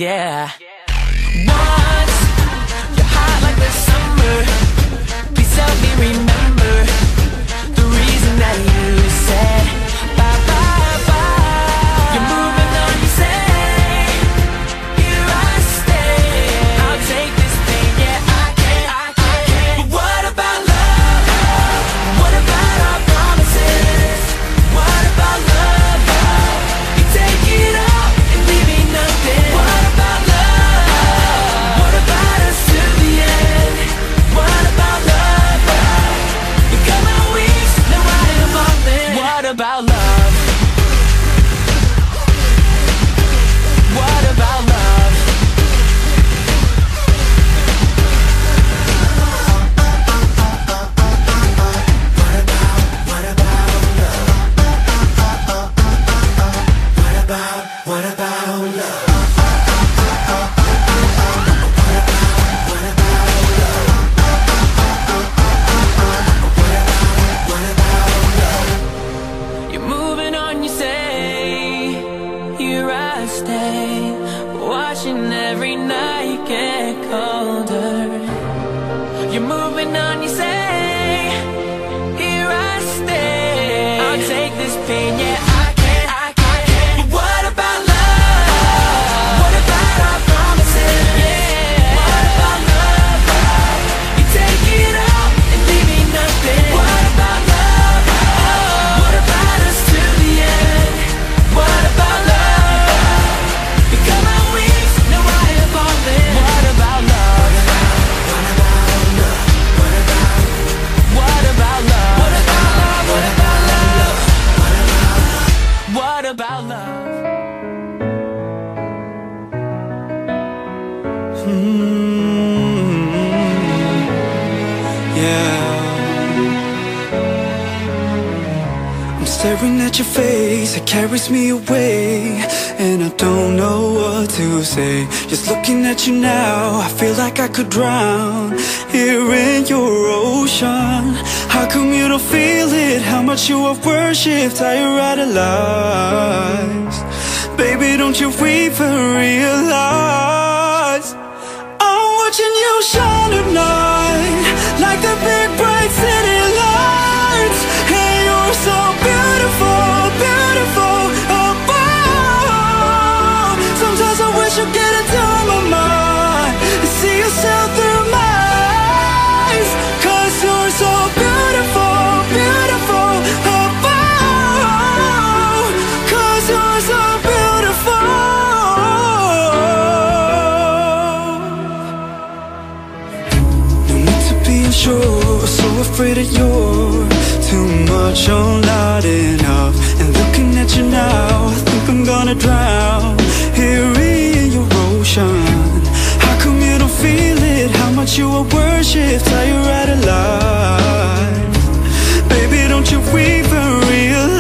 yeah. Once, you're hot like the summer. Please help me remember the reason that you said bye, bye, bye. You're moving on, you say, here I stay. I'll take this pain, yeah, I can't. But what about love? What about our promises? What about love? You take it all and leave me nothing. What about love? What about us to the end? What about love? You got my wings, now I am falling. What about love? What about love? What about love? You're moving on, you say, here I stay, watching every night get colder. You're moving on, you say, here I stay. I'll take this pain, yeah, I can't. But what about love? What about our promises? Yeah. What about love? You take it all and leave me nothing. What about love? What about us to the end? What about love? You got my wings, now I am falling. What about love? What about love? What about love? What about love? What about love? I'm staring at your face, it carries me away, and I don't know what to say. Just looking at you now, I feel like I could drown here in your ocean. How come you don't feel it? How much you have worshipped, how you idolize. Baby, don't you even realize I'm watching you shine at night, like the big bright city lights. And you're so beautiful, beautiful, above. Sometimes I wish you'd get into my mind and see yourself through my eyes. 'Cause you're so beautiful, beautiful, above. 'Cause you're so beautiful. No need to be unsure, so afraid that you're too much or not enough. And looking at you now, I think I'm gonna drown here in your ocean. How come you don't feel it? How much you are worshipped, how you idolize. Baby, don't you even realize